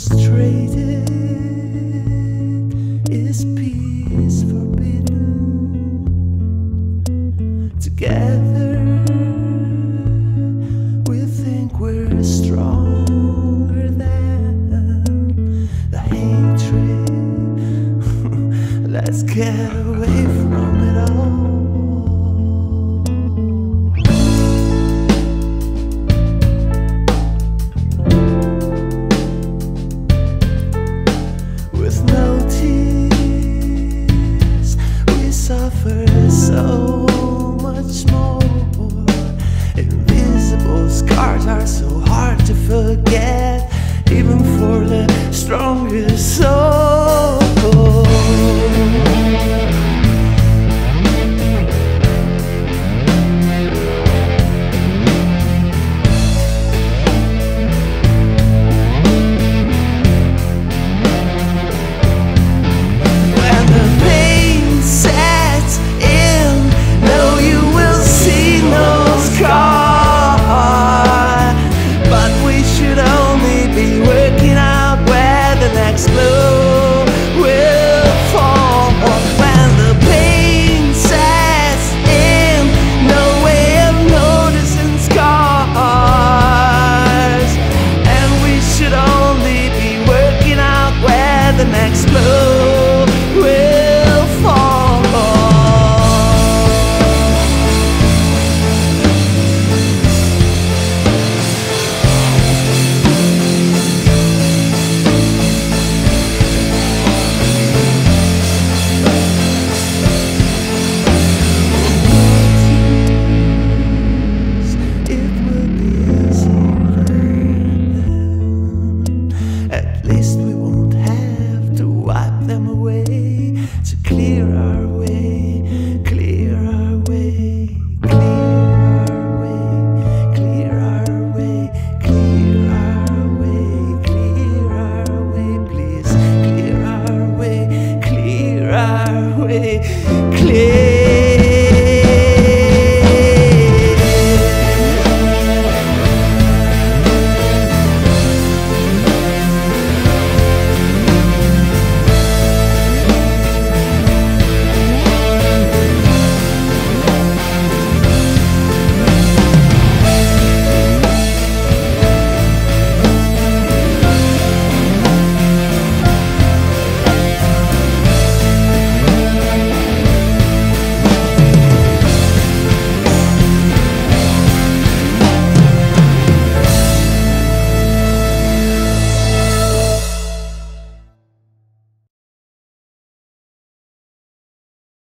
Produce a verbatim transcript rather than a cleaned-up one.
frustrated, is peace forbidden? Together we think we're stronger than the hatred. Let's get away from it all. So much more. Invisible scars are so hard to forget, even for the strongest soul. When the pain sets in, no, you will see no scar, but we should only be working out where the next blow